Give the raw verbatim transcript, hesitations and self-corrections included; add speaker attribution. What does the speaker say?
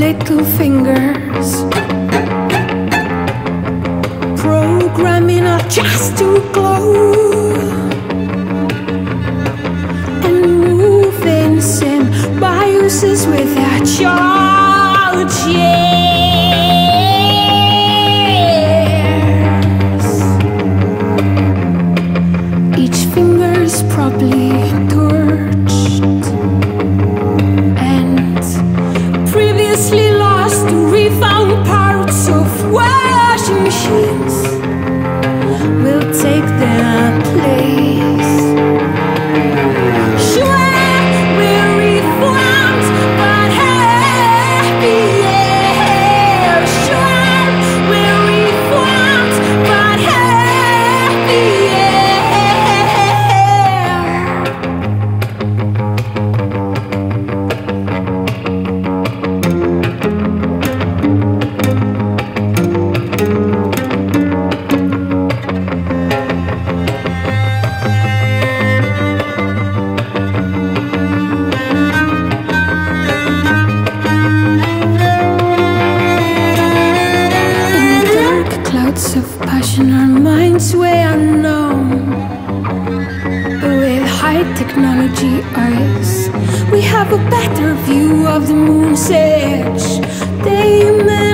Speaker 1: little fingers, programming us just to glow, and moving symbiosis with our charge. Probably torched and previously lost to refound parts of washing machines will take their place. Sure, we're reformed, but happy, yeah. Sure, we're reformed, but happy, yeah. Of passion, our minds way unknown. With high technology eyes, we have a better view of the moon's edge. They may